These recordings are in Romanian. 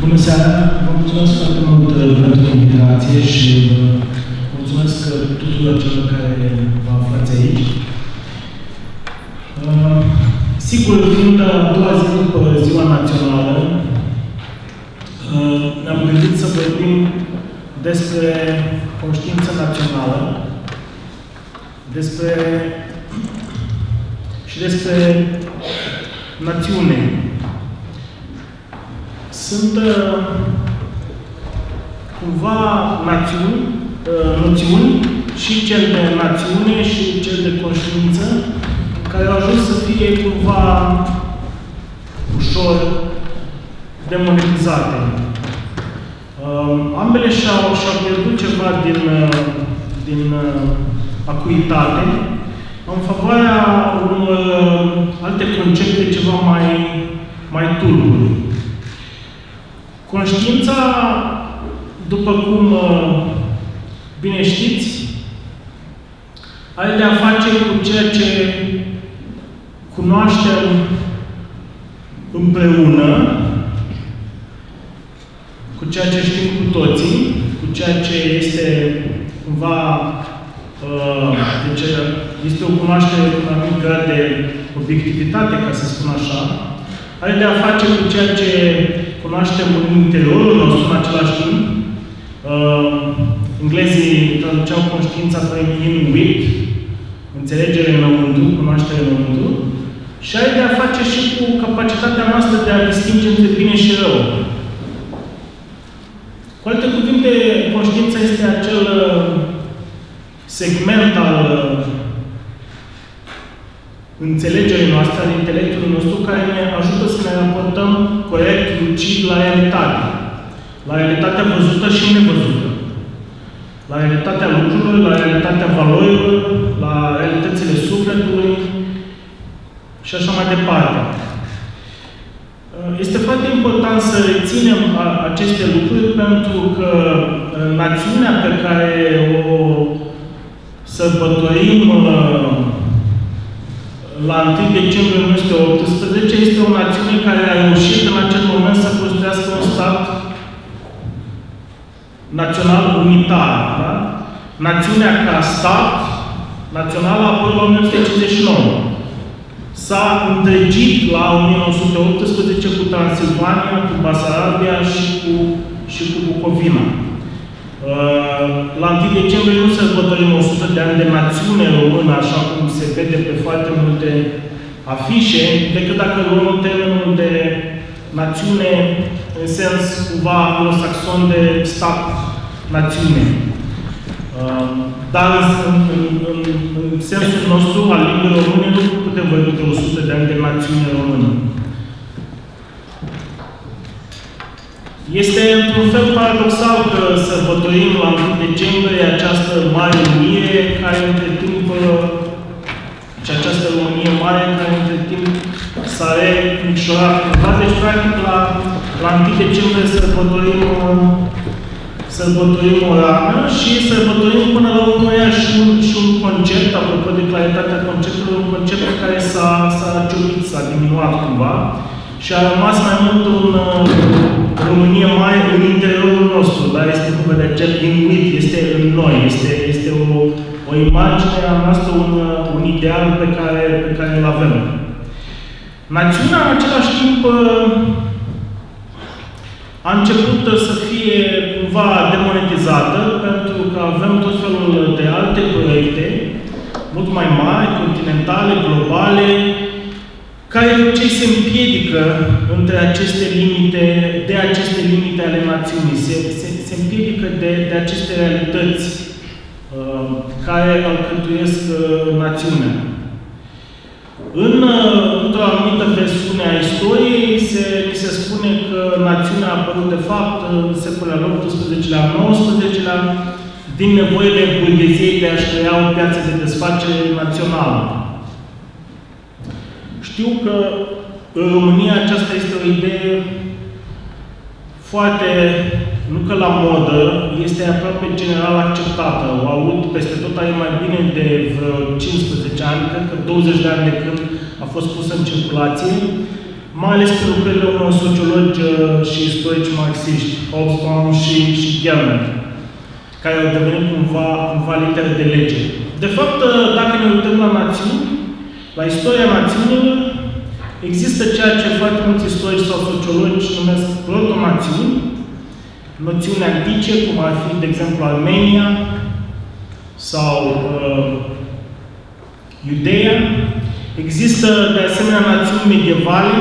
Bună seara! Vă mulțumesc foarte mult pentru invitație și mulțumesc tuturor celor care vă aflați aici. Sigur, fiind a doua zi după Ziua Națională, ne-am gândit să vorbim despre conștiință națională, despre națiune. Sunt cumva noțiuni, și cel de națiune și cel de conștiință, care au ajuns să fie cumva ușor demonetizate. Ambele și-au pierdut ceva din acuitate în favoarea unor alte concepte ceva mai tulburi. Conștiința, după cum bine știți, are de a face cu ceea ce cunoaștem împreună, cu ceea ce știm cu toții, cu ceea ce este cumva, deci este o cunoaștere cu un anumit grad de obiectivitate, ca să spun așa, are de a face cu ceea ce cunoaștem în interiorul nostru în același timp. Englezii traduceau conștiința prin in-wit, înțelegere înăuntru, cunoaștere înăuntru, și are de a face și cu capacitatea noastră de a distinge între bine și rău. Cu alte cuvinte, conștiința este acel segment al înțelegerii noastre, al intelectului nostru, care ne ajută să ne raportăm corect, lucid la realitate. La realitatea văzută și nevăzută. La realitatea lucrurilor, la realitatea valorilor, la realitățile sufletului și așa mai departe. Este foarte important să reținem aceste lucruri, pentru că națiunea pe care o sărbătorim la 1 decembrie 1918 este o națiune care a reușit în acel moment să construiască un stat național unitar. Da? Națiunea ca stat național a apărut la 1959. S-a întregit la 1918 cu Transilvania, cu Basarabia și cu Bucovina. La 1 decembrie nu sărbătorim 100 de ani de națiune română, așa cum se vede pe foarte multe afișe, decât dacă luăm termenul de națiune în sens cumva anglosaxon de stat-națiune. Dar în sensul nostru, al limbii române, nu putem vorbi de 100 de ani de națiune română. Este într-un fel paradoxal că sărbătorim la 1 decembrie această mare unire, care între timp, și această Românie mare, care între timp s-a remicșorat. Deci, practic, la 1 decembrie sărbătorim o rană și sărbătorim până la urmă și un concept, apropo de claritatea conceptului, un concept care s-a ciurit, s-a diminuat cumva și a rămas mai mult în România mare în interiorul nostru, dar este vorba de acel in-wit, este în noi, este o imagine a noastră, un ideal pe care îl avem. Națiunea, în același timp, a început să fie cumva demonetizată, pentru că avem tot felul de alte proiecte, mult mai mari, continentale, globale, care de obicei se împiedică între aceste limite ale națiunii. Se împiedică de aceste realități care alcătuiesc națiunea. Într-o anumită versiune a istoriei, se spune că națiunea a apărut, de fapt, în secolul al XVIII-lea, al XIX-lea, din nevoile burgheziei de a-și crea o piață de desfacere națională. Știu că în România aceasta este o idee foarte, nu că la modă, este aproape general acceptată. O aud peste tot, are mai bine de vreo 15 ani, cred că 20 de ani de când a fost pusă în circulație. mai ales pe lucrările unor sociologi și istorici marxiști, Hobsbawm și Germer, care au devenit cumva litere de lege. De fapt, dacă ne uităm la națiuni, la istoria națiunilor, există ceea ce foarte mulți istorici sau sociologi numesc proto-națiuni, noțiuni antice, cum ar fi, de exemplu, Armenia sau Iudeea. Există, de asemenea, națiuni medievale,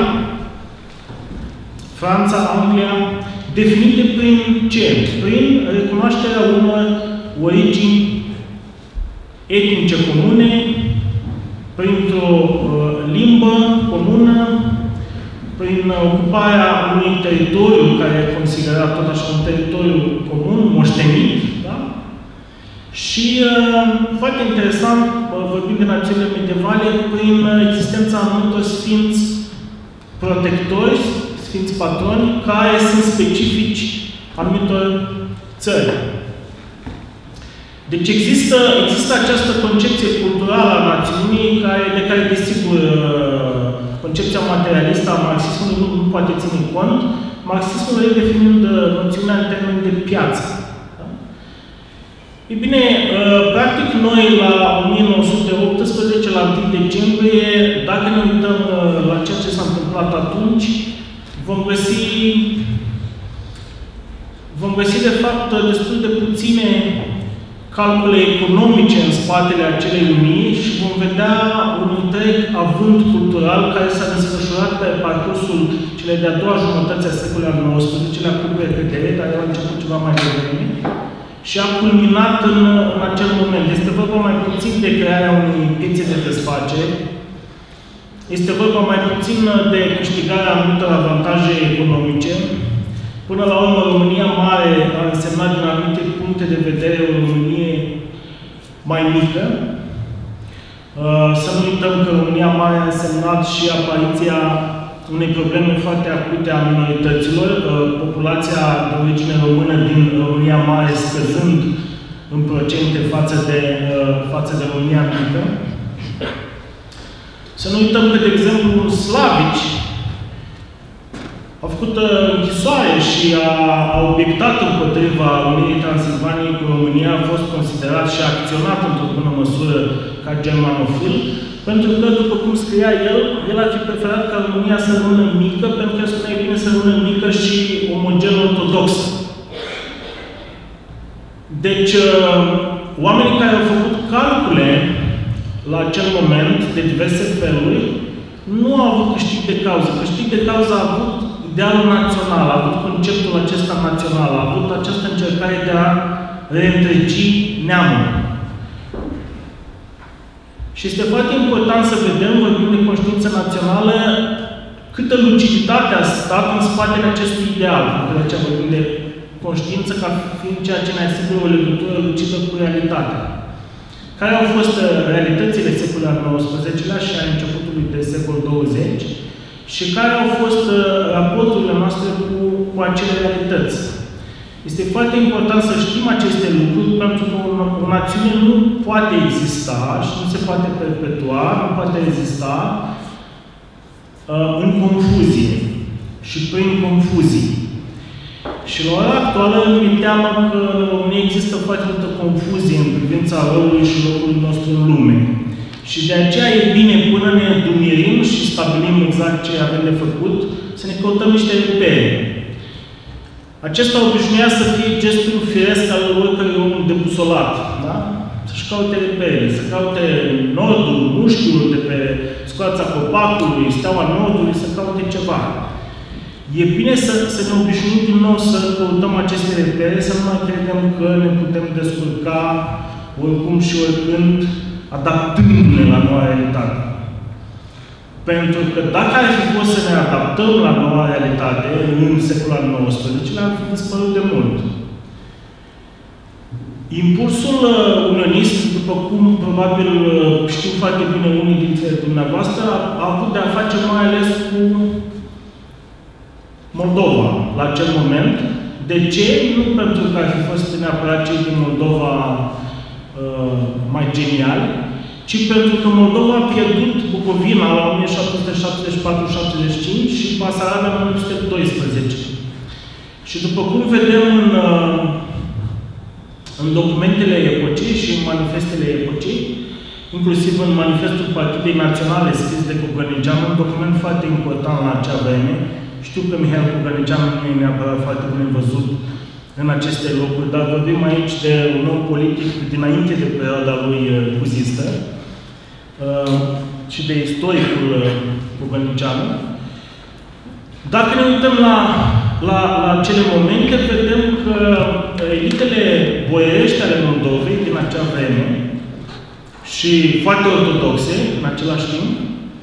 Franța, Anglia, definite prin ce? Prin recunoașterea unor origini etnice comune, printr-o limbă comună, prin ocuparea unui teritoriu care e considerat tot așa un teritoriu comun, moștenit, da? Și, foarte interesant, vorbim de națiunile medievale, prin existența anumitor sfinți protectori, sfinți patroni, care sunt specifici anumitor țări. Deci există această concepție culturală a națiunii, de care, desigur, concepția materialistă a marxismului nu poate ține cont, marxismul redefinind noțiunea în termeni de piață. Da? Ei bine, practic noi la 1918, la 1 decembrie, dacă ne uităm la ceea ce s-a întâmplat atunci, vom găsi de fapt destul de puține calcule economice în spatele acelei unii și vom vedea un întreg avânt cultural care s-a desfășurat pe parcursul cele de-a doua jumătăți a secolului al XIX-lea cu precădere, dar a început ceva mai devreme, și a culminat în acel moment. Este vorba mai puțin de crearea unei piețe de desfaceri, este vorba mai puțin de câștigarea anumitor avantaje economice. Până la urmă, România Mare a însemnat din anumite puncte de vedere o Românie mai mică. Să nu uităm că România Mare a însemnat și apariția unei probleme foarte acute a minorităților, populația de origine română din România Mare scăzând în procente față de România mică. Să nu uităm că, de exemplu, slavici au făcut închisoare și a obiectat împotriva Unirii Transilvaniei cu România, a fost considerat și acționat într-o bună măsură ca germanofil, pentru că, după cum scria el ar fi preferat ca România să rămână mică, pentru că spunea bine să rămână mică și omogen ortodoxă. Deci, oamenii care au făcut calcule la acel moment, de diverse feluri, nu au avut câștig de cauză. Câștig de cauză a avut idealul național, a avut conceptul acesta național, a avut această încercare de a reîntregi neamul. Și este foarte important să vedem, vorbind de conștiință națională, câtă luciditate a stat în spatele acestui ideal. De aceea vorbim de conștiință ca fiind ceea ce ne asigură o legătură lucidă cu realitatea. Care au fost realitățile secolului al XIX-lea și a începutului de secol 20 și care au fost raporturile noastre cu acele realități. Este foarte important să știm aceste lucruri, pentru că o națiune nu poate exista și nu se poate perpetua, nu poate rezista în confuzie și prin confuzii. Și la ora actuală mi-e teamă că în România există foarte multă confuzie în privința rolului și locului nostru în lume. Și de aceea e bine, până ne dumirim și stabilim exact ce avem de făcut, să ne căutăm niște repere. Acesta obișnuia să fie gestul firesc al oricărui om debusolat, da? Să-și caute repere, să caute nordul, mușchiul de pe scoața copacului, steaua nordului, să caute ceva. E bine să ne obișnuim din nou să căutăm aceste repere, să nu mai credem că ne putem descurca oricum și oricând, adaptându-ne la noua realitate. Pentru că dacă ar fi fost să ne adaptăm la noua realitate în secolul al XIX-lea, ar fi dispărut de mult. Impulsul unionist, după cum probabil știu foarte bine unii dintre dumneavoastră, a avut de a face mai ales cu Moldova la acel moment. De ce? Nu pentru că ar fi fost neapărat cei din Moldova mai geniali, ci pentru că Moldova a pierdut Bucovina la 1774-75 și Basarabia în 1912. Și după cum vedem în documentele epocii și în manifestele epocii, inclusiv în manifestul Partidei Naționale scris de Cugăniceanu, un document foarte important la acea vreme. Știu că Mihail Cugăniceanu nu e neapărat foarte bine văzut în aceste locuri, dar vorbim aici de un om politic dinainte de perioada lui cuzistă și de istoricul Cugăniceanu. Dacă ne uităm la acele momente, vedem că elitele boierești ale Moldovei din acea vreme și foarte ortodoxe în același timp,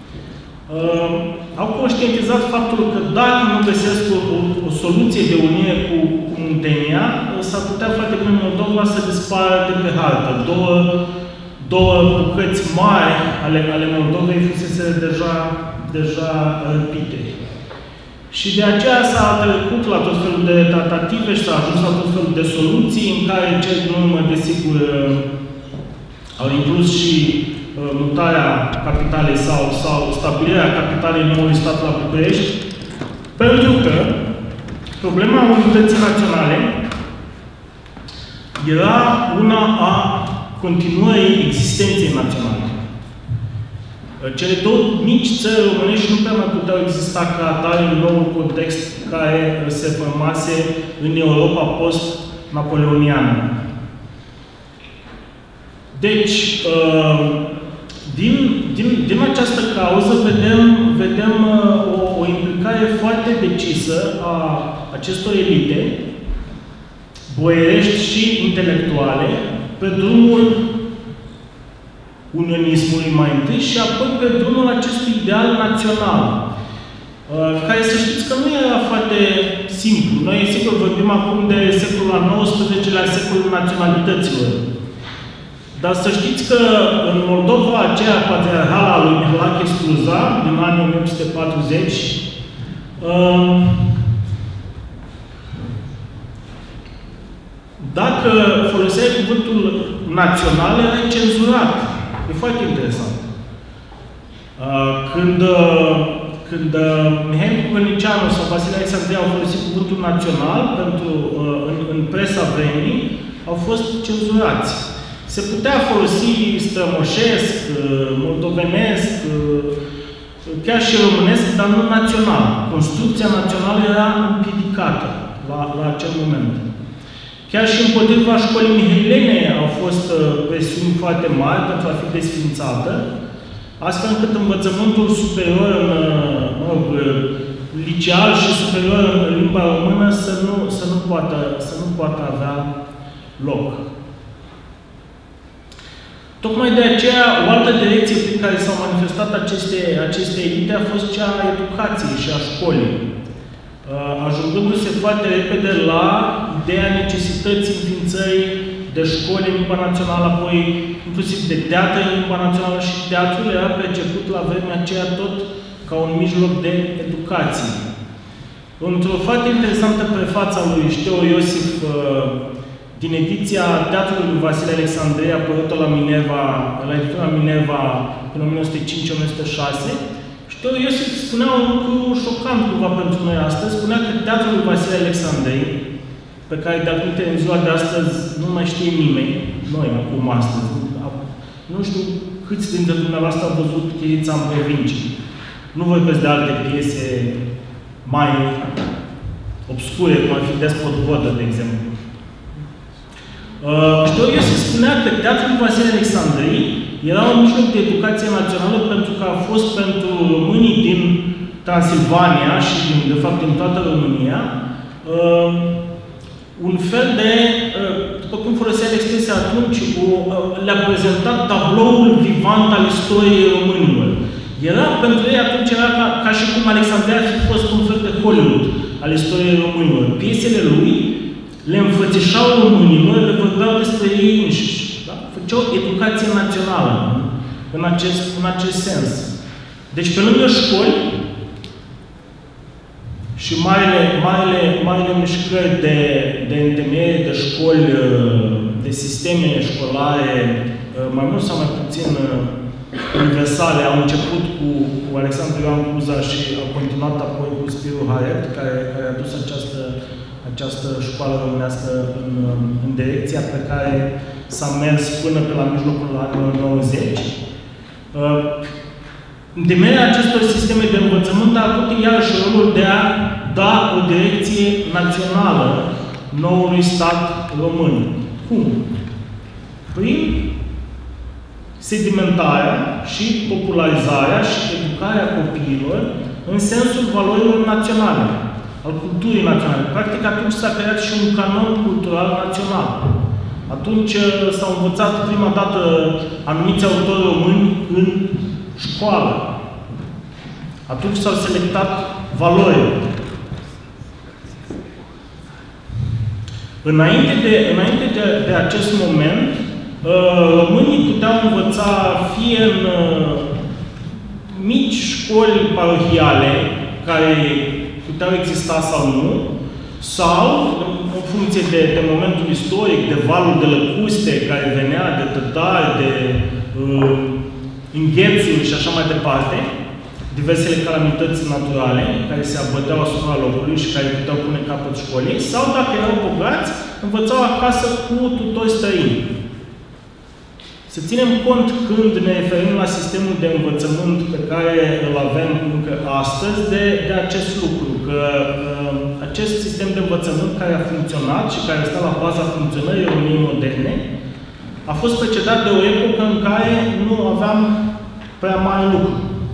au conștientizat faptul că dacă nu găsesc o soluție de unire cu Muntenia, s-ar putea foarte bine Moldova să dispară de pe hartă. Două bucăți mari ale Moldovei fusese deja răpite. Și de aceea s-a trecut la tot felul de tratative și s-a ajuns la tot felul de soluții în care cel din urmă, desigur, au inclus și mutarea capitalei sau stabilirea capitalei noului stat la București, pentru că problema unității naționale era una a continuării existenței naționale. Cele două mici țări românești nu prea mai puteau exista ca atare în noul context care se formase în Europa post-napoleoniană. Deci, din această cauză vedem o implicare foarte decisă a acestor elite, boierești și intelectuale, pe drumul unionismului mai întâi și apoi pe drumul acestui ideal național, care să știți că nu era foarte simplu. Noi, sigur, vorbim acum de secolul al XIX-lea, secolul naționalităților. Dar să știți că în Moldova, aceea patriarhală a lui Mihalache Struza, din anii 1840, dacă foloseai cuvântul național, era cenzurat. E foarte interesant. Când Mihail Cugăniceanu sau Vasile Alexandrei au folosit cuvântul național în presa vremii, au fost cenzurați. Se putea folosi strămoșesc, moldovenesc, chiar și românesc, dar nu național. Construcția națională era împiedicată la acel moment. Chiar și împotriva școlii mihailene au fost presiuni foarte mari pentru a fi desființată, astfel încât învățământul superior, liceal și superior în limba română să nu poată avea loc. Tocmai de aceea, o altă direcție prin care s-au manifestat aceste elite a fost cea a educației și a școlii, ajungându-se foarte repede la ideea necesității înființării de școli în limba națională, apoi inclusiv de teatre în limba națională, și teatrul era perceput la vremea aceea tot ca un mijloc de educație. Într-o foarte interesantă prefață a lui Șteo Iosif, din ediția Teatrului lui Vasile Alexandrei, apărută la editura Minerva în 1905-1906, Șteo Iosif spunea un lucru șocant cumva pentru noi astăzi. Spunea că Teatrul lui Vasile Alexandrei, pe care de-al în ziua de astăzi nu mai știe nimeni, noi acum astăzi, nu știu câți dintre dumneavoastră au văzut Chirița în provincii. Nu vorbesc de alte piese mai obscure, cum ar fi Despot Vodă, de exemplu. Șteo Iosif spunea că Teatrul lui Vasile Alexandrei era un mijloc de educație națională pentru că a fost pentru românii din Transilvania și, de fapt, din toată România, un fel de, după cum folosea expresia atunci, le-a prezentat tabloul vivant al istoriei românilor. Pentru ei atunci era ca și cum Alexandria ar fi fost un fel de Hollywood al istoriei românilor. Piesele lui le înfățișau românilor, le vorbeau despre ei înșiși. Da? Făceau educație națională în acest sens. Deci, pe lângă școli și marile mișcări de întemeiere de școli, de sisteme școlare mai mult sau mai puțin universale, au început cu Alexandru Ioan Cuza și au continuat apoi cu Spiru Haret, care a dus această școală românească în direcția pe care s-a mers până pe la mijlocul anilor 90. Întemeierea acestor sisteme de învățământ a avut iarăși rolul de a da o direcție națională noului stat român. Cum? Prin sedimentarea și popularizarea și educarea copiilor în sensul valorilor naționale, al culturii naționale. Practic, atunci s-a creat și un canon cultural național. Atunci s-au învățat prima dată anumiți autori români în școală. Atunci s-au selectat valori. Înainte de acest moment, românii puteau învăța fie în mici școli parohiale, care puteau exista sau nu, sau, în funcție de momentul istoric, de valul de lăcuste care venea, de tătari, de înghețuri și așa mai departe, diversele calamități naturale care se abăteau asupra locului și care puteau pune capăt școlii, sau, dacă erau bogați, învățau acasă cu tutori străini. Să ținem cont, când ne referim la sistemul de învățământ pe care îl avem încă astăzi, de acest lucru, că acest sistem de învățământ care a funcționat și care stă la baza funcționării României moderne, a fost precedat de o epocă în care nu aveam prea mare lucru.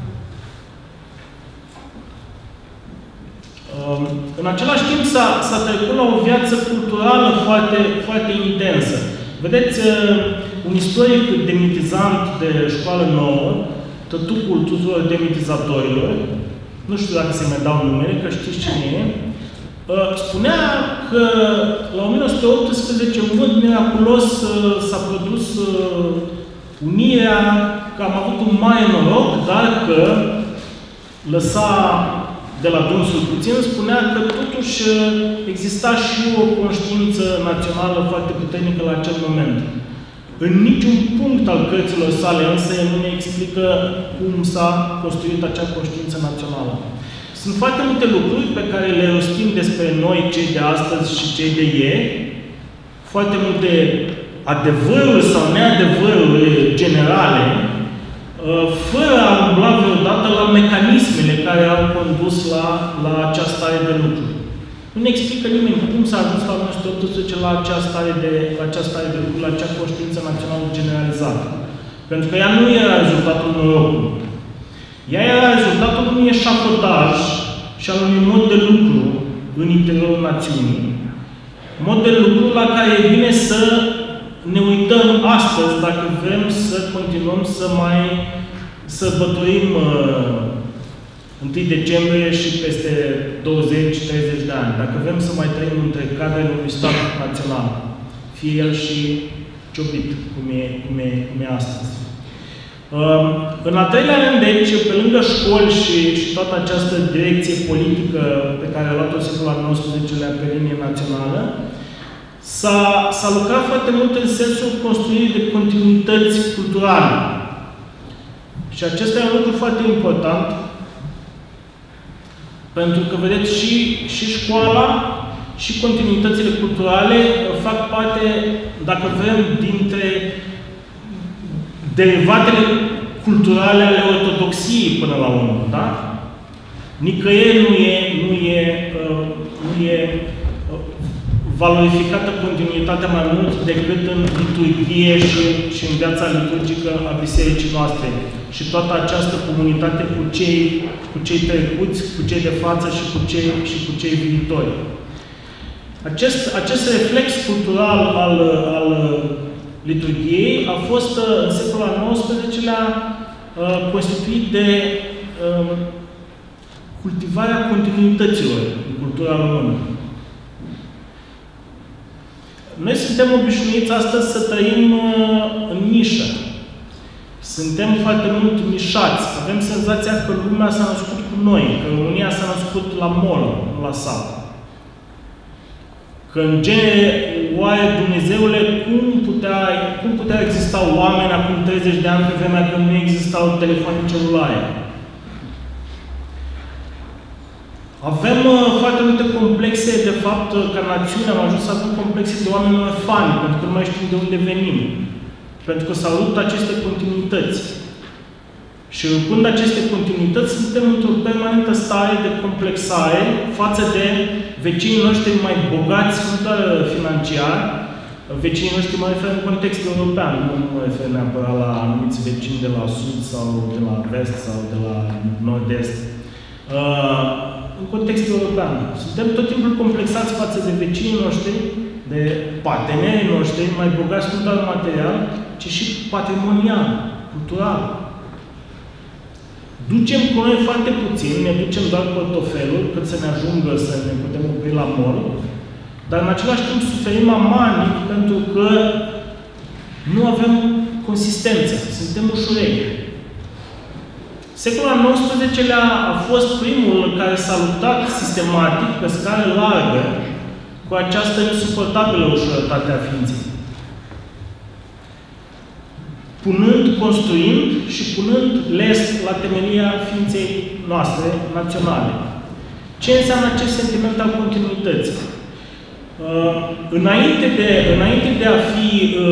În același timp s-a trecut la o viață culturală foarte, foarte intensă. Vedeți, un istoric demitizant de școală nouă, tătucul tuturor demitizatorilor, nu știu dacă se mai dau numere, că știți cine e, spunea că la 1918, în mod miraculos, s-a produs unirea, că am avut un mare noroc, dar că lăsa de la dânsul puțin, spunea că totuși exista și o conștiință națională foarte puternică la acel moment. În niciun punct al cărților sale însă nu ne explică cum s-a construit acea conștiință națională. Sunt foarte multe lucruri pe care le rostim despre noi, cei de astăzi și cei de ieri, foarte multe adevăruri sau neadevăruri generale, fără a umbla vreodată la mecanismele care au condus la această stare de lucru. Nu ne explică nimeni cum s-a ajuns la 1918 la această stare de lucru, la acea conștiință națională generalizată. Pentru că ea nu era rezultatul norocului. Ea era rezultatul unui eșafodaj și al unui mod de lucru în interiorul națiunii. Mod de lucru la care e bine să ne uităm astăzi, dacă vrem să continuăm să mai sărbătorim 1 decembrie și peste 20-30 de ani. Dacă vrem să mai trăim între cadrele unui stat național, fie el și ciobit, cum e astăzi. În al treilea rând, deci, pe lângă școli și toată această direcție politică pe care a luat-o secolul al XIX-lea pe linie națională, s-a lucrat foarte mult în sensul construirii de continuități culturale. Și acesta e un lucru foarte important, pentru că, vedeți, și școala și continuitățile culturale fac parte, dacă vrem, dintre derivatele culturale ale ortodoxiei până la urmă, da? Nicăieri nu e valorificată continuitatea mai mult decât în liturghie și în viața liturgică a bisericii noastre. Și toată această comunitate cu cei trecuți, cu cei de față și cu cei viitori. Acest reflex cultural al liturghiei a fost în secolul al XIX-lea constituit de cultivarea continuităților în cultura română. Noi suntem obișnuiți astăzi să trăim în nișă. Suntem foarte mult nișați. Avem senzația că lumea s-a născut cu noi, că România s-a născut la mol, nu la sat. Că în genere, oare Dumnezeule, cum putea exista oameni acum 30 de ani pe vremea când nu existau telefoane celulare? Avem foarte multe complexe, de fapt, ca națiune am ajuns să avem complexe de oameni orfani, pentru că nu mai știm de unde venim. Pentru că s-au rupt aceste continuități. Și rupând aceste continuități, suntem într-o permanentă stare de complexare față de vecinii noștri mai bogați, nu doar financiar, vecinii noștri mă refer în context european, nu mă refer neapărat la anumiți vecini de la sud sau de la vest sau de la nord-est. În context european. Suntem tot timpul complexați față de vecinii noștri, de partenerii noștri, mai bogați nu doar material, ci și patrimonial, cultural. Ducem cu noi foarte puțin, ne ducem doar portofelul, cât să ne ajungă să ne putem opri la mor, dar în același timp suferim amanic pentru că nu avem consistență, suntem ușurei. Secolul al XIX-lea a fost primul care s-a luptat sistematic, pe scară largă, cu această insuportabilă ușurătate a ființei. Construind și punând lest la temelia ființei noastre naționale. Ce înseamnă acest sentiment al continuității? Înainte de a fi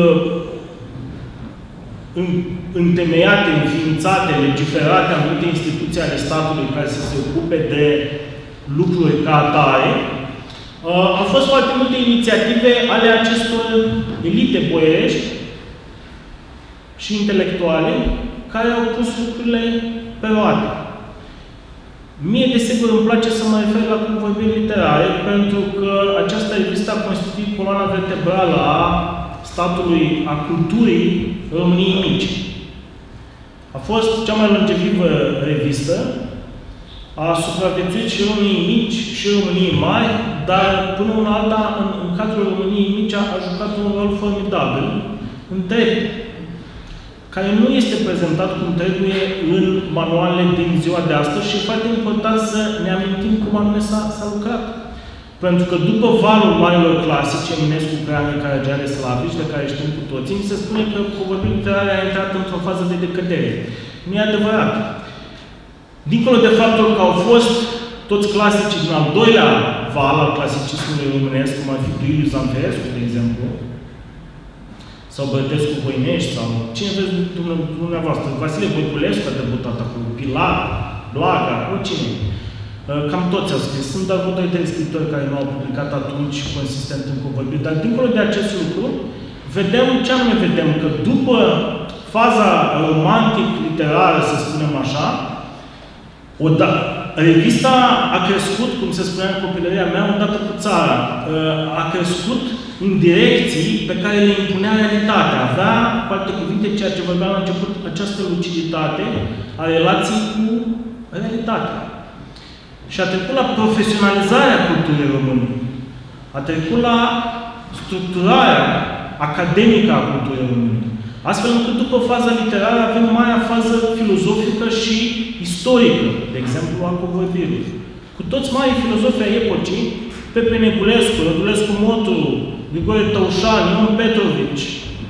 întemeiate, înființate, legiferate anumite instituții ale statului care să se ocupe de lucruri ca atare, au fost foarte multe inițiative ale acestor elite boierești și intelectuale care au pus lucrurile pe roate. Mie, desigur, îmi place să mă refer la convorbiri literare, pentru că această revistă a constituit coloana vertebrală a statului, a culturii României Mici. A fost cea mai longevivă revistă, a supraviețuit și României Mici și României Mari, dar până una alta, în cadrul României Mici, a jucat un rol formidabil, întreg, care nu este prezentat cum trebuie în manualele din ziua de astăzi și e foarte important să ne amintim cum anume s-a lucrat. Pentru că după valul marilor clasice, Eminescu, Creangă, Caragiale, Slavici, de care știm cu toții, se spune că convorbirea literară a intrat într-o fază de decădere. Nu e adevărat. Dincolo de faptul că au fost toți clasicii din al doilea val al clasicismului românesc, cum ar fi Duiliu Zanferescu, de exemplu, sau Bătescu Voinești, sau cine vreți dumneavoastră, Vasile Voiculescu a debutat acolo, Pilar, Blaga, oricine. Cam toți au scris. Sunt doar vreo 2-3 scriitori care nu au publicat atunci consistent în convorbiri. Dar dincolo de acest lucru, vedem ce anume vedem, că după faza romantic-literară, să spunem așa, revista a crescut, cum se spunea în copilăria mea, odată cu țara. A crescut în direcții pe care le impunea realitatea. Avea, cu alte cuvinte, ceea ce vorbeam la început, această luciditate a relației cu realitatea. Și a trecut la profesionalizarea culturii române. A trecut la structurarea academică a culturii române. Astfel încât după faza literară avem marea fază filozofică și istorică, de exemplu, a convorbirii. Cu toți mari filozofi ai epocii, Pepe Negulescu, Rădulescu Moturu, Grigore Tăușan, Ion Petrovici.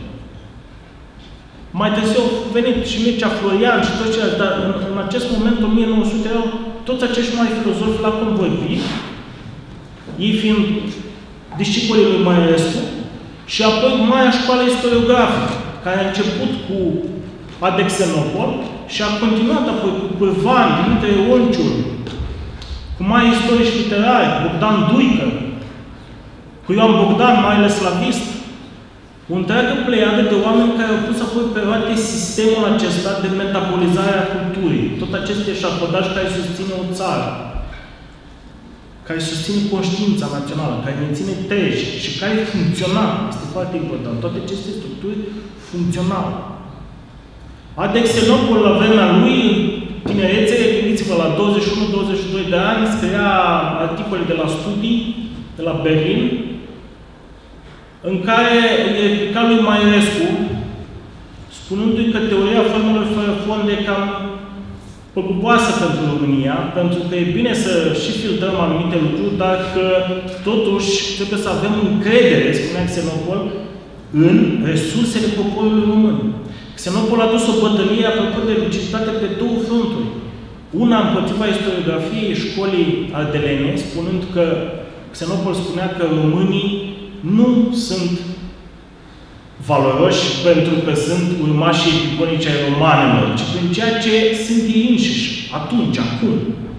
Mai târziu au venit și Mircea Florian și toți ceilalți, dar în acest moment, 1900, erau toți acești mari filozofi la convorbiri, ei fiind discipolii lui Măirescu, și apoi marea școală istoriografică, care a început cu Adexenopol și a continuat apoi cu Pârvan, Dimitrie Ionciul, cu mari istorici literari, Bogdan Duică, cu Ioan Bogdan, marele slavist, o întreagă pleiadă de oameni care au pus apoi pe roate sistemul acesta de metabolizare a culturii. Tot acest eșafodaj care susține o țară, care susține conștiința națională, care ne ține treji și care funcționa. Este foarte important. Toate aceste structuri funcționau. Adexenopol, la vremea lui, tinerețe, gândiți-vă, la 21-22 de ani, scria articole de la studii, de la Berlin, în care e replica lui Măirescu, spunându-i că teoria formelor fără fond e cam păguboasă pentru România, pentru că e bine să și filtrăm anumite lucruri, dar că totuși trebuie să avem încredere, spunea Xenopol, în resursele poporului român. Xenopol a dus o bătălie apropo de luciditate pe două fronturi. Una împotriva istoriografiei școlii ardelene, spunând că Xenopol spunea că românii nu sunt valoroși pentru că sunt urmașii epiconici ai romanelor, ci prin ceea ce sunt ei înșiși, atunci, acum.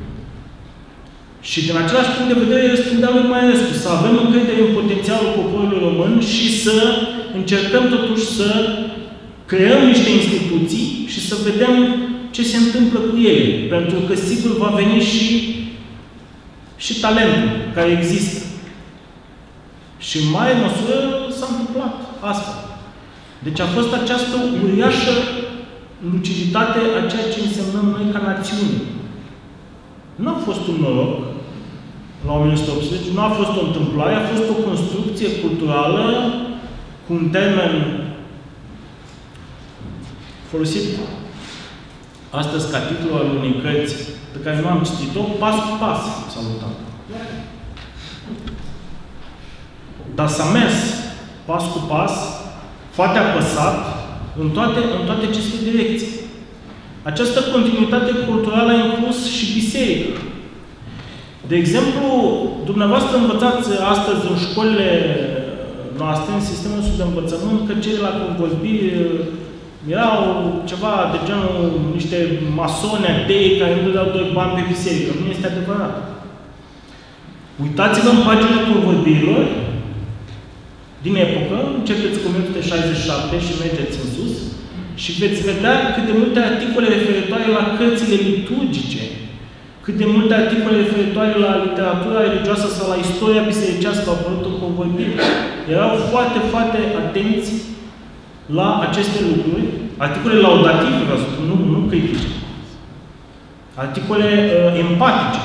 Și din același punct de vedere răspundea lui Maiorescu, să avem încredere în potențialul poporului român și să încercăm totuși să creăm niște instituții și să vedem ce se întâmplă cu ele. Pentru că sigur va veni și talentul care există. Și în mare măsură s-a întâmplat astfel. Deci a fost această uriașă luciditate a ceea ce însemnăm noi ca națiune. Nu a fost un noroc la 1980, nu a fost o întâmplare, a fost o construcție culturală cu un termen folosit astăzi ca titlu al unei cărți pe care nu am citit-o, pas cu pas, salutat. Dar s-a mers pas cu pas, foarte apăsat, în toate aceste direcții. Această continuitate culturală a inclus și biserică. De exemplu, dumneavoastră învățați astăzi în școlile noastre, în sistemul de învățământ, că cei la convorbiri erau ceva de genul niște masoni atei care nu dădeau 2 bani pe biserică. Nu este adevărat. Uitați-vă în paginile convorbirilor din epocă, începeți cu 1967 și mergeți în sus, și veți vedea cât de multe articole referitoare la cărțile liturgice, cât de multe articole referitoare la literatura religioasă sau la istoria bisericească au apărut în convorbiri. Erau foarte, foarte atenți la aceste lucruri, articole laudative, nu critice, articole empatice.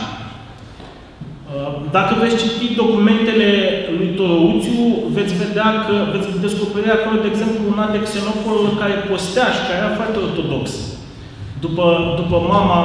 Dacă veți citi documentele lui Torouțiu, veți vedea că veți descoperi acolo, de exemplu, un alt Xenopol care postea și care era foarte ortodox. După mama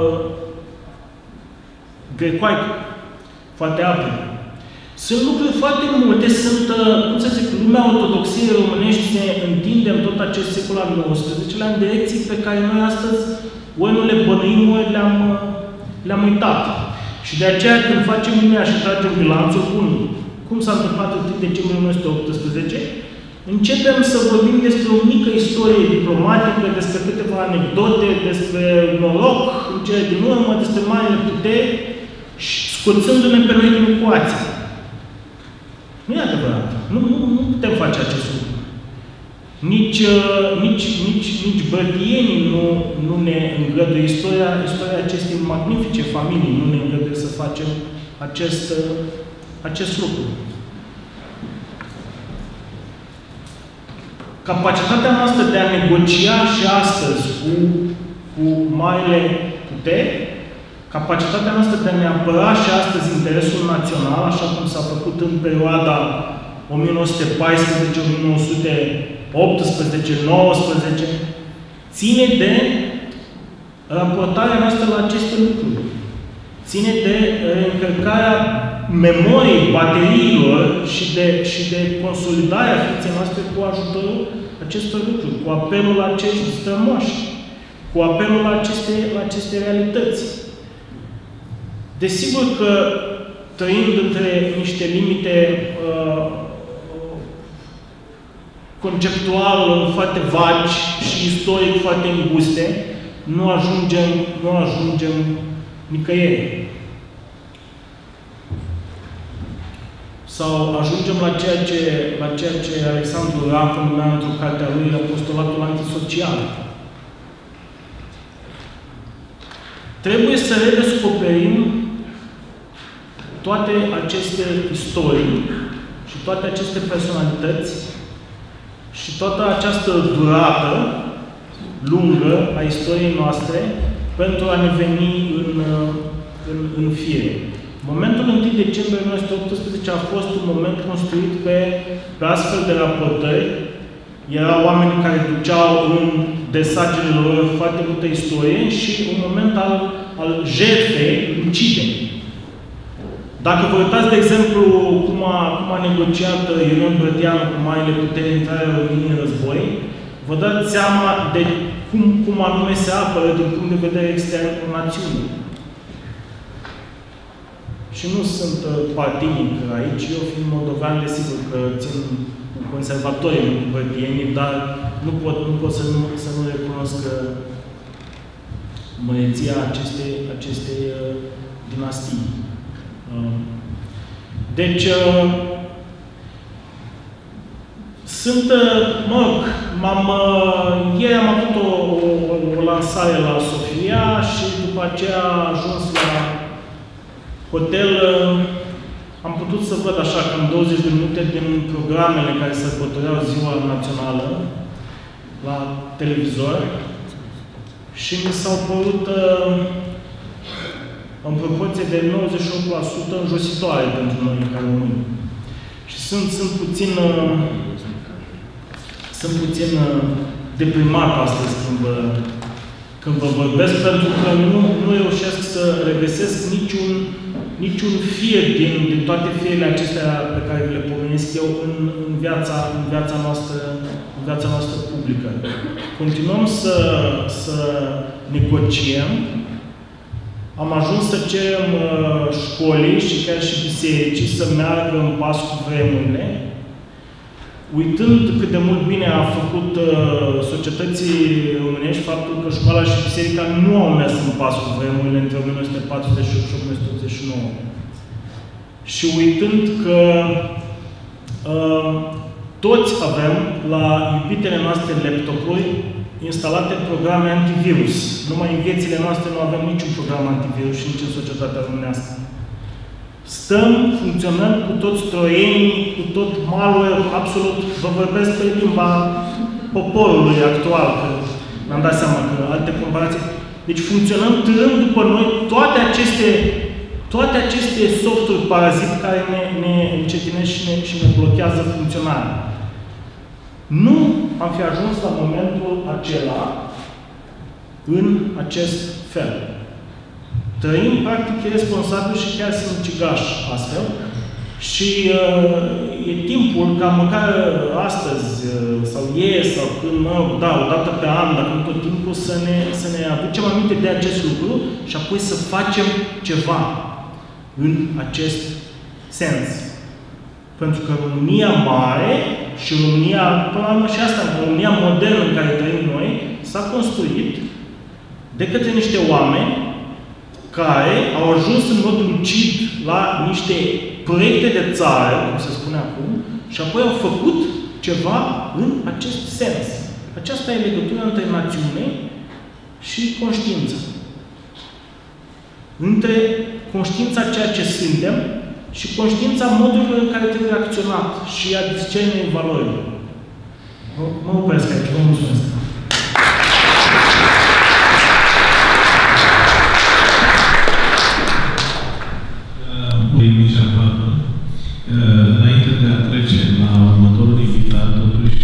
grecoaică, foarte apă. Sunt lucruri foarte multe, sunt, cum să zic, lumea ortodoxiei românești se întinde în tot acest secol al XIX-lea în direcții pe care noi astăzi ori nu le bănuim, ori le-am uitat. Și de aceea, când facem lumea și tragem bilanțul, cum s-a întâmplat în 1 decembrie 1918, începem să vorbim despre o mică istorie diplomatică, despre câteva anecdote, despre noroc, în cele din urmă, despre marile puteri, și scoțându-ne pe noi din ecuație. Nu e adevărat. Nu putem face acest lucru. Nici bărdienii nu ne îngăduie istoria acestei magnifice familii, nu ne îngăduie să facem acest lucru. Capacitatea noastră de a negocia și astăzi cu marile puteri, capacitatea noastră de a ne apăra și astăzi interesul național, așa cum s-a făcut în perioada 1914-1918, ține de raportarea noastră la aceste lucruri. Ține de încărcarea memoriei, bateriilor și de consolidarea ființei noastre cu ajutorul acestor lucruri, cu apelul la acești strămoși, cu apelul la aceste realități. Desigur că, trăind între niște limite conceptual foarte vagi și istoric foarte înguste, nu ajungem nicăieri. Sau ajungem la ceea ce Alexandru Rafu numea într-o cartea lui Apostolatul Antisocial. Trebuie să redescoperim toate aceste istorii și toate aceste personalități și toată această durată lungă a istoriei noastre pentru a ne veni în fire. Momentul 1 decembrie 1918 a fost un moment construit pe astfel de raportări Erau oameni care duceau în desagele lor foarte multă istorie și un moment al jertfei ucidei. Dacă vă uitați, de exemplu, cum a negociat Ion Brătianu cu marile puteri intrarea României în război, vă dați seama de cum anume se apără din punct de vedere extern o națiune. Și nu sunt partinic aici, eu fiind moldovean, desigur că țin conservatorii cu brătienii, dar nu pot să nu recunosc măreția acestei dinastii. Deci, ieri am avut o lansare la Sofia și după aceea am ajuns la hotel. Am putut să văd așa cam 20 de minute din programele care sărbătoreau Ziua Națională la televizor și mi s-au părut în proporție de 98% înjositoare pentru noi ca români. Și sunt puțin deprimat astăzi când vă vorbesc, pentru că nu reușesc să regăsesc niciun fir din toate firele acestea pe care le pomenesc eu în viața noastră publică. Continuăm să negociem. Am ajuns să cerem școlii și chiar și bisericii să meargă în pas cu vremurile, uitând cât de mult bine a făcut societății românești faptul că școala și biserica nu au mers în pas cu vremurile între 1948 și 1989. Și uitând că toți avem la iubitele noastre laptopuri instalate programe antivirus. Numai în viețile noastre nu avem niciun program antivirus și nici în societatea românească. Funcționăm cu toți troienii, cu tot malware, absolut, vă vorbesc pe limba poporului actual, că mi-am dat seama că alte comparații. Deci funcționăm târând după noi toate aceste softuri parazit care ne încetinesc și ne blochează funcționarea. Nu am fi ajuns la momentul acela în acest fel. Trăim, practic, irresponsabil și chiar sunt ucigași astfel. Și e timpul ca măcar astăzi, sau ieri, sau când, o dată pe an, dacă nu tot timpul, să ne aducem aminte de acest lucru și apoi să facem ceva în acest sens. Pentru că România mare și România, până la urmă și asta, România modernă în care trăim noi, s-a construit de către niște oameni care au ajuns în mod lucid la niște proiecte de țară, cum se spune acum, și apoi au făcut ceva în acest sens. Aceasta e legătura între națiune și conștiință. Între conștiința ceea ce suntem și conștiința modului în care trebuie acționat și a discernei valorii. Mă opresc aici. Vă mulțumesc. Înainte de a trece la următorul invitat, totuși,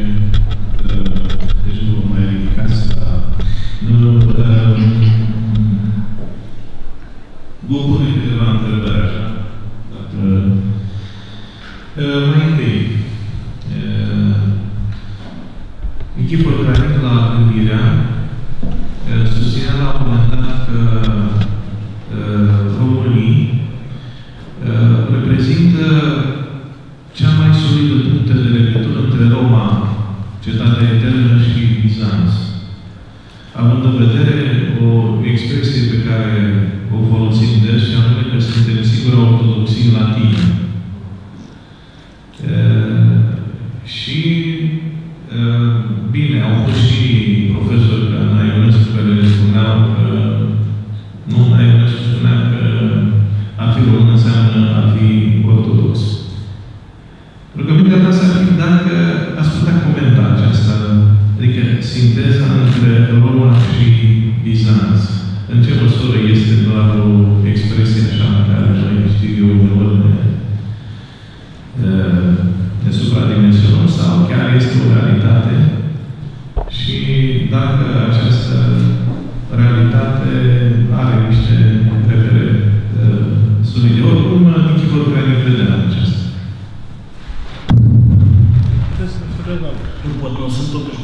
deci nu vă mai ridicați la... Vă pun câteva întrebări, așa. Mai întâi, echipul care a venit la gândirea susținea la un moment dat că românii reprezintă cea mai solidă punctă de legătură între Roma, cetatea eternă, și Bizanț. Având în vedere o expresie pe care o folosim des, și anume că suntem singura ortodoxie latină. Și bine, au fost și profesori Nu pot, nu sunt totuși.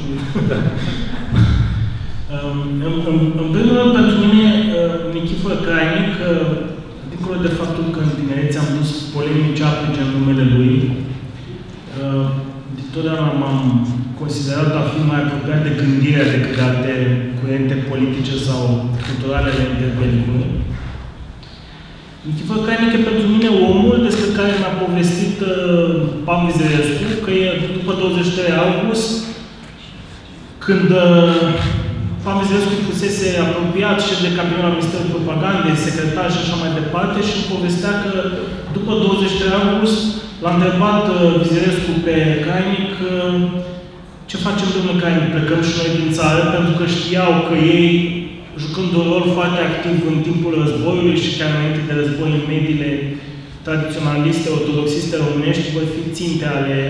În primul rând, pentru mine, Nichifor Crainic, dincolo de faptul că în tinerețe am dus polemici aprice în numele lui, totdeauna m-am considerat a fi mai apropiat de gândirea decât de alte curente politice sau culturale ale intervenicului. Nichifor Crainic e pentru mine omul despre care mi-a povestit Pam Vizărescu, că e după 23 august, când Pam Vizărescu fusese apropiat șef de cabinet al Ministerului Propagandei, secretar și așa mai departe, și îmi povestea că după 23 august l-a întrebat Vizărescu pe Crainic ce facem, domnule Crainic, plecăm și noi din țară, pentru că știau că ei, jucând un rol foarte activ în timpul războiului și chiar înainte de război în mediile tradiționaliste, ortodoxiste românești, vor fi ținte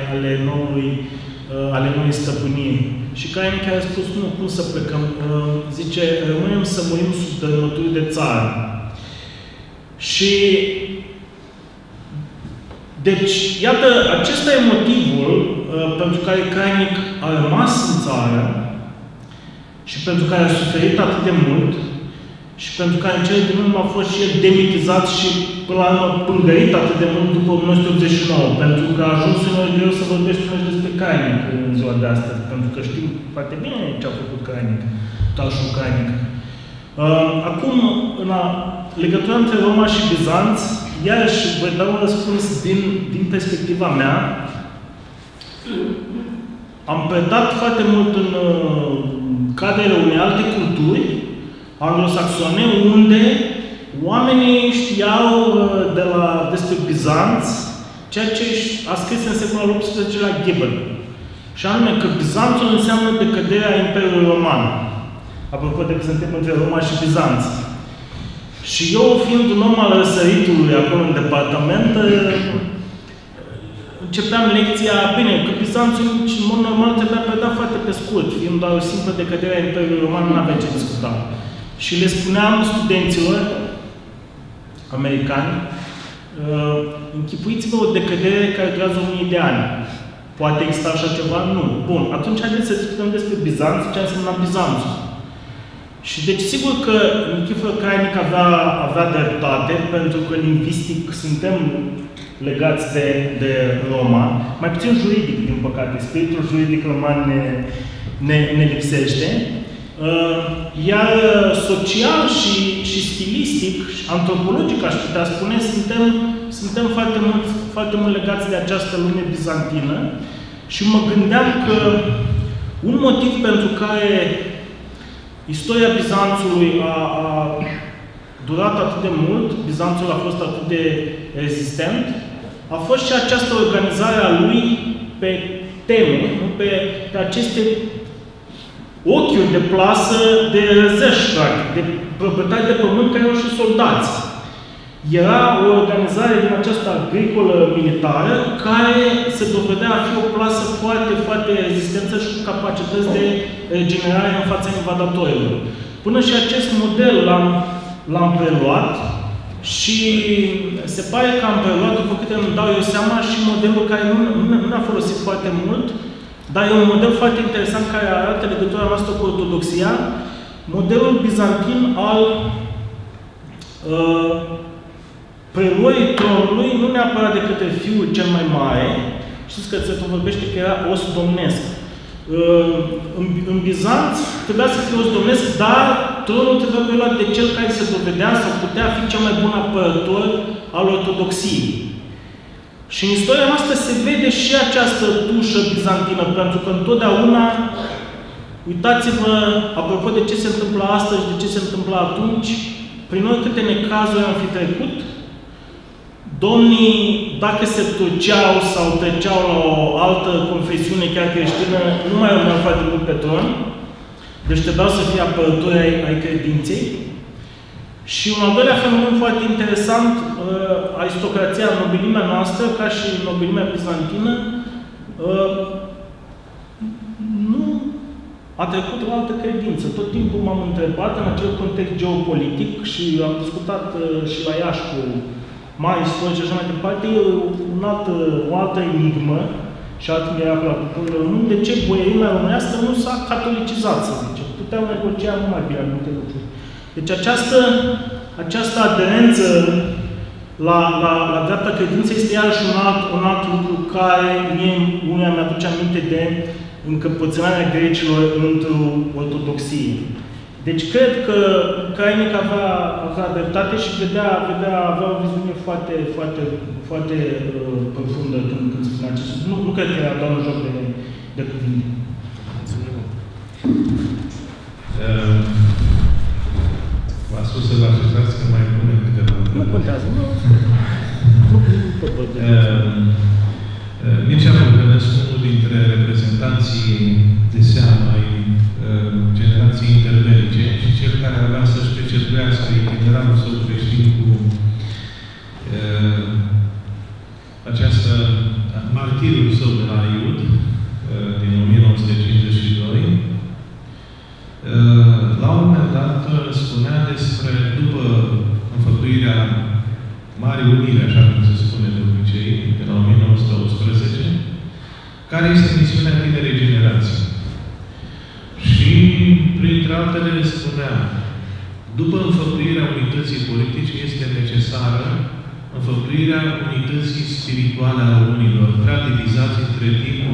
ale noi stăpânii. Și Crainic a spus, nu, cum să plecăm? Zice, rămânem să murim sub dărâmături de țară. Și deci, iată, acesta e motivul pentru care Crainic a rămas în țară și pentru care a suferit atât de mult și pentru care în cele din urmă a fost și el demitizat și până la urmă pângărit atât de mult după 1989, pentru că a ajuns uneori greu să vorbești despre Crainic în ziua de astăzi, pentru că știu foarte bine ce a făcut Crainic, Tașul Crainic. Acum, în legătura între Roma și Bizanț, iarăși vă dau un răspuns din perspectiva mea. Am predat foarte mult în cadrele unei alte culturi anglosaxone, unde oamenii știau despre Bizanț ceea ce a scris în secolul XVIII la Gibbon. Și anume că Bizanțul înseamnă decăderea Imperiului Roman. Apropo de că suntem între Roma și Bizanț. Și eu, fiind un om al răsăritului acolo în departament, începeam lecția, bine, că Bizanțul, în mod normal, trebuia predat foarte pe scurt, fiind doar o simplă decădere a Imperiului Roman, nu avea ce discuta. Și le spuneam studenților americani, închipuiți-vă o decădere care durează 1000 de ani. Poate exista așa ceva? Nu. Bun, atunci haideți să discutăm despre Bizanț, ce înseamnă Bizanțul. Și deci sigur că Nichifor Crainic avea dreptate, pentru că lingvistic suntem legați de Roma, mai puțin juridic, din păcate. Spiritul juridic roman ne lipsește. Iar social și stilistic, antropologic, aș putea spune, suntem foarte mult legați de această lume bizantină. Și mă gândeam că un motiv pentru care istoria Bizanțului a durat atât de mult, Bizanțul a fost atât de rezistent, a fost și această organizare a lui pe teme, pe aceste ochiuri de plasă de răzăși, practic, de proprietari de pământ care erau și soldați. Era o organizare din această agricolă militară care se dovedea a fi o plasă foarte, foarte rezistentă și cu capacități de regenerare în fața invadatorilor. Până și acest model l-am preluat și se pare că am preluat, după câte îmi dau eu seama, și modelul care nu ne-a folosit foarte mult, dar e un model foarte interesant care arată legătura noastră cu ortodoxia, modelul bizantin al preluării tronului, nu neapărat de către fiul cel mai mare. Știți că se tot vorbește că era os domnesc. În Bizanț trebuia să fie os domnesc, dar tronul trebuia preluat de cel care se dovedea sau putea fi cel mai bun apărător al ortodoxiei. Și în istoria noastră se vede și această tușă bizantină, pentru că întotdeauna, uitați-vă, apropo de ce se întâmplă astăzi, de ce se întâmplă atunci, prin oricâte necazuri am fi trecut, domnii, dacă se turceau sau treceau la o altă confesiune, chiar creștină, nu mai rămâneau foarte mult pe tron, deci trebuiau să fie apărători ai credinței. Și un al doilea fenomen foarte interesant, aristocrația, nobilimea noastră, ca și nobilimea bizantină, nu a trecut o altă credință. Tot timpul m-am întrebat în acel context geopolitic și am discutat și la Iași cu mari istorici și așa mai departe, e o altă enigmă, și altele află poporile români, de ce boierimea românească nu s-a catolicizat, să zicem. Puteam negocia mult mai bine multe lucruri. Deci această aderență la dreapta credință este iarăși un alt lucru care mie mi-aduce aminte de încăpățânarea grecilor într-o ortodoxie. Deci cred că Crainic avea dreptate și avea o viziune foarte, foarte, foarte profundă când spunea acest lucru. Nu cred că era doar un joc de cuvinte. V-a spus să vă așezați că mai punem câteva întrebări. Nu contează, nu pot vorbi. Mircea Bogănescu, unul dintre reprezentanții de seamă ai generației interbelice și cel care avea să-și pecetuiască itinerarul său creștin cu martirul său de la Iud din 1952, la un moment dat spunea despre, după înfăptuirea Marii Unire, așa cum se spune de obicei, de la 1918, care este misiunea tinerei generații. Și, printre altele, spunea, după înfăptuirea unității politice, este necesară înfăptuirea unității spirituale a românilor, prea divizați între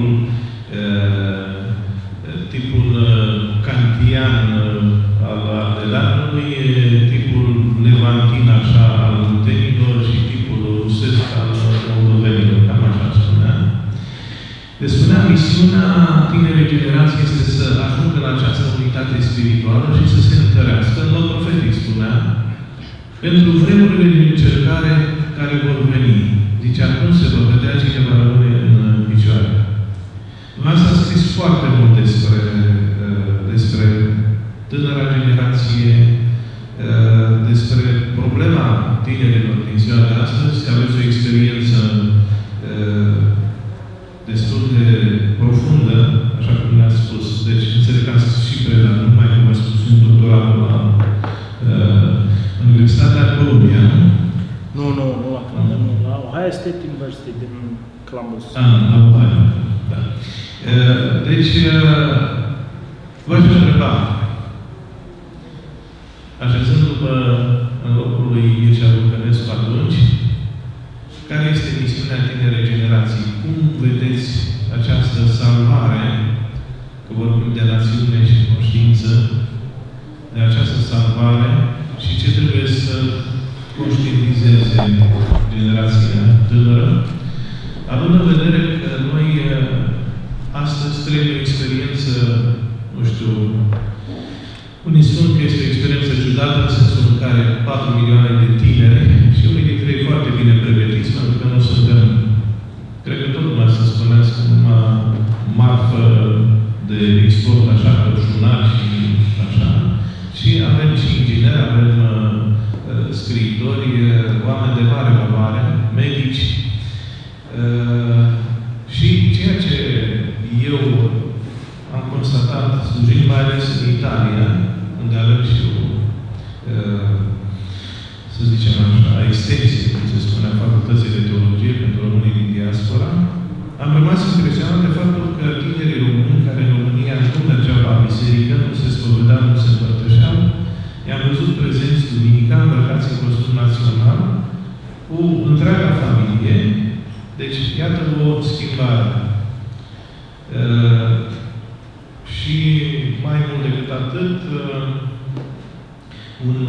tipul kantian al Adelanului, tipul levantin așa al lutenilor și tipul rusesc al moldovenilor, cam așa spunea. Deci spunea, misiunea tinerei generații este să ajungă la această unitate spirituală și să se întărească, în mod profetic spunea, pentru vremurile de încercare care vor veni. Zice, atunci se va vedea cine va rămâne în picioare. Asta a scris foarte mult despre tânăra generație, despre problema tinerilor din ziua de astăzi. Aveți o experiență destul de profundă, așa cum ne-ați spus. Deci, înțeleg că ați și predat, numai cum ați spus, un doctorat la Universitatea Columbia, nu? Nu la Columbia, nu. La Ohio State University din Columbus. La Ohio, da. Deci, v-aș întreba, așezându-vă în locul lui Mircea Bogănescu atunci, care este misiunea tinerei generații? Cum vedeți această salvare, că vorbim de națiune și conștiință, de această salvare și ce trebuie să conștientizeze generația tânără, având în vedere că noi astăzi trăim o experiență, nu știu, unii spun că este o experiență ciudată, în sensul în care 4 milioane de tineri și unii dintre ei foarte bine pregătiți, pentru că nu suntem, cred că tot lumea să spunească, numai marfă de export, așa, cărșunari și așa. Și avem și ingineri, avem scriitori, oameni de mare valoare, medici. Și ceea ce eu am constatat, slujind mai ales în Italia, unde avem și o, să zicem așa, extensie, cum se spune, facultății de teologie pentru românii din diaspora, am rămas impresionat de faptul că tinerii români, care în România nu mergeau la biserică, nu se spovedeau, nu se împărtășeau, i-am văzut prezenți duminica, îmbrăcați în costum național, cu întreaga familie. Deci, iată o schimbare. Și mai mult decât atât, un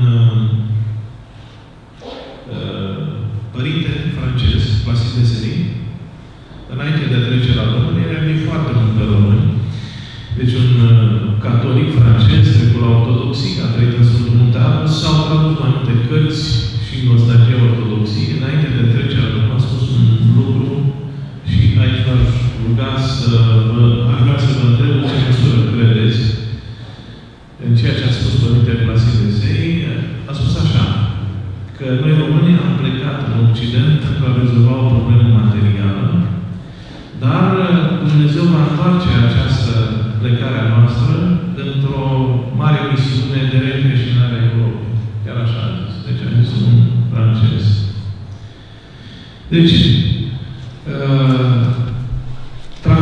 părinte francez, Placide de Serie, înainte de a trece la România, era foarte mult pe români. Deci un catolic francez, trecut la ortodoxie, a trăit în Sfântul Munte Atos, s-au tradus mai multe cărți și nostalgia ortodoxiei. Înainte de a trece la România, a spus un lucru și aici v-aș ruga aș vrea să vă întreb în ce măsură credeți în ceea ce a spus Părintele Placide de Serie. A spus așa, că noi românii am plecat în Occident pentru a rezolva o problemă materială, dar Dumnezeu va întoarce această plecare a noastră într-o mare misiune de recreștinare a Europei. Chiar așa a zis. Deci a zis un francez. Deci,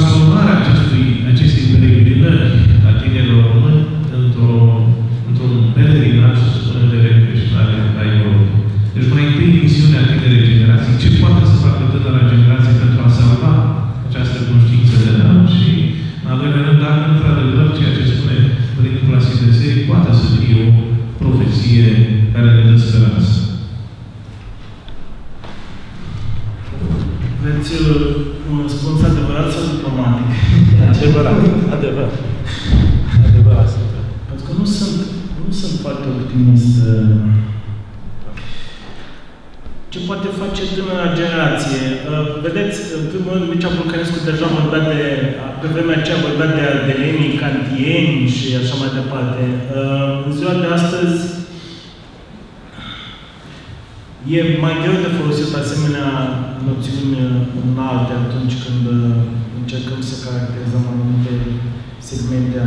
Aveți un răspuns adevărat sau diplomatic? Adevărat, adevărat. Adevărat sunt. Pentru că nu sunt foarte optimist. Ce poate face tânăra generație? Vedeți, în primul rând, Mircea Vulcănescu deja vorbea pe vremea aceea vorbea de ardelenii, cantieni și așa mai departe. În ziua de astăzi e mai greu de folosit asemenea noțiuni înalte atunci când încercăm să caracterizăm anumite segmente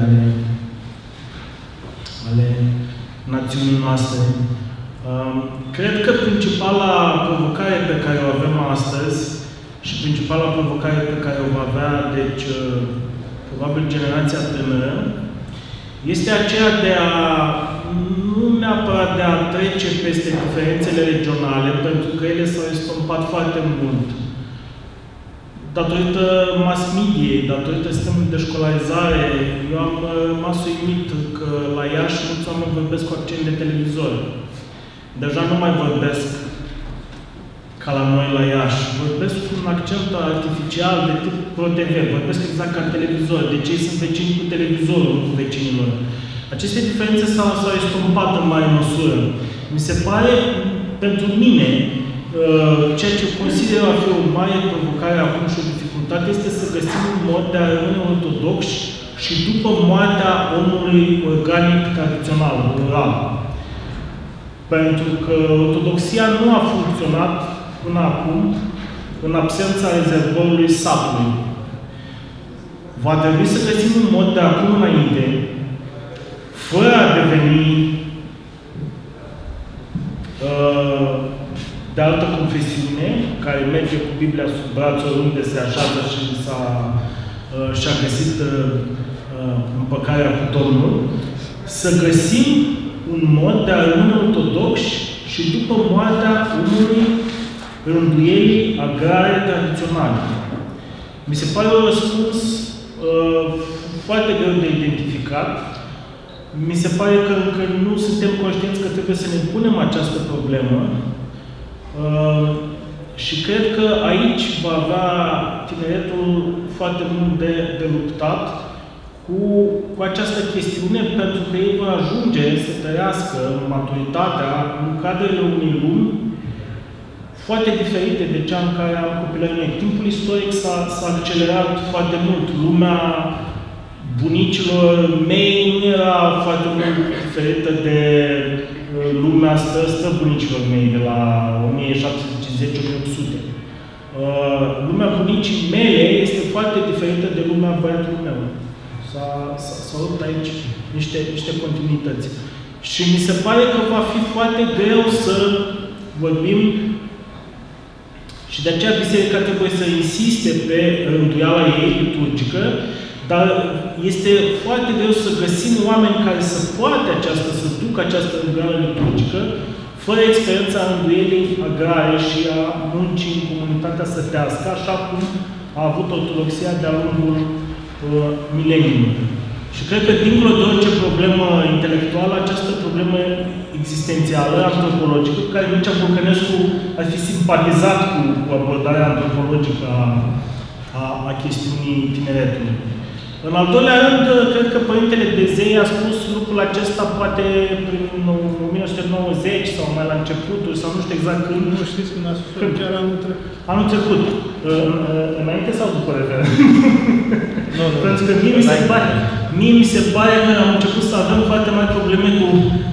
ale națiunii noastre. Cred că principala provocare pe care o avem astăzi și principala provocare pe care o va avea, deci, probabil generația tânără, este aceea de a, nu neapărat de a trece peste diferențele regionale, pentru că ele s-au estompat foarte mult. Datorită mass mediei, datorită sistemului de școlarizare, eu am rămas uimit că la Iași mulți oameni vorbesc cu accent de televizor. Deja nu mai vorbesc ca la noi la Iași. Vorbesc cu un accent artificial de tip ProTV. Vorbesc exact ca televizor. Deci ei sunt vecini cu televizorul, nu cu vecinilor. Aceste diferențe s-au estompat în mare măsură. Mi se pare, pentru mine, ceea ce consider a fi o mare provocare acum și o dificultate este să găsim un mod de a rămâne ortodoxi și după moartea omului organic tradițional, rural. Pentru că ortodoxia nu a funcționat până acum în absența rezervorului satului. Va trebui să găsim un mod de acum înainte, fără a deveni de altă confesiune, care merge cu Biblia sub braț oriunde se așează și și-a găsit împăcarea cu Domnul, să găsim un mod de a rămâne ortodoxi și după moartea omului rânduielii agrare tradiționale. Mi se pare un răspuns foarte greu de identificat. Mi se pare că încă nu suntem conștienți că trebuie să ne punem această problemă și cred că aici va avea tineretul foarte mult de luptat cu această chestiune, pentru că ei vor ajunge să trăiască maturitatea în cadrele unei lumi foarte diferite de cea în care am copilărit noi. Timpul istoric s-a accelerat foarte mult. Lumea bunicilor mei nu era foarte mult diferită de lumea străbunicilor mei de la 1710-1800. Lumea bunicii mele este foarte diferită de lumea băiatului meu. S-au rupt aici niște continuități. Și mi se pare că va fi foarte greu să vorbim și de aceea Biserica trebuie să insiste pe rânduiala ei liturgică, dar este foarte greu să găsim oameni care să poate să ducă această rânduială liturgică fără experiența rânduielii agrare și a muncii în comunitatea sătească, așa cum a avut ortodoxia de-a lungul mileniului. Și cred că, dincolo de orice problemă intelectuală, această problemă existențială, antropologică, cu care Mircea Vulcănescu ar fi simpatizat cu abordarea antropologică a chestiunii tineretului. În al doilea rând, cred că Părintele Dezei a spus lucrul acesta poate prin 1990 sau mai la începutul, sau nu știu exact când. Nu știți când a spus chiar anul trecut. Anul trecut. Înainte sau după referendum? Nu. Pentru că mie mi se pare că am început să avem foarte mari probleme cu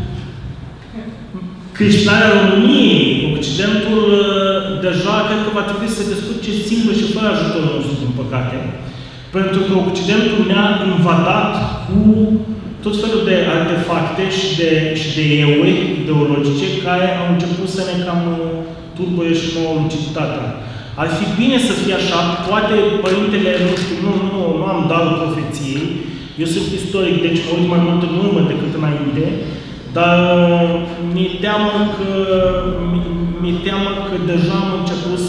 creștinarea României. Occidentul deja cred că va trebui să se descurce singur și fără ajutorul nostru, din păcate. Pentru că Occidentul ne-a invadat cu tot felul de artefacte și de euri ideologice care au început să ne cam turbuie și nouă luciditatea. Ar fi bine să fie așa, poate Părintele, nu știu, nu am darul profeției, eu sunt istoric, deci mă uit mai mult în urmă decât înainte, dar mi-e teamă că deja am început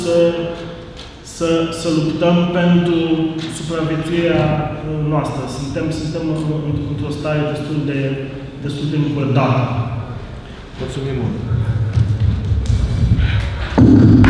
să luptăm pentru supraviețuirea noastră. Suntem într-o stare destul de încordată. Mulțumim mult!